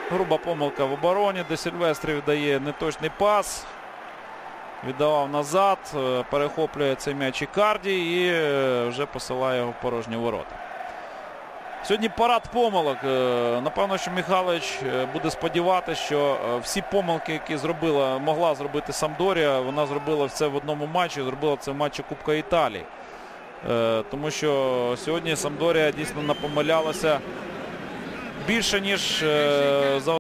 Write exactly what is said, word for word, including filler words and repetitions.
Груба помилка в обороні, де Сильвестрі віддає неточний пас. Віддавав назад, перехоплює цей м'яч Ікарді і вже посилає його в порожні ворота. Сьогодні парад помилок. Напевно, що Михайлович буде сподіватися, що всі помилки, які зробила, могла зробити Самдорія, вона зробила все в одному матчі, зробила це в матчі Кубка Італії. Тому що сьогодні Самдорія дійсно напомилялася більше, ніж за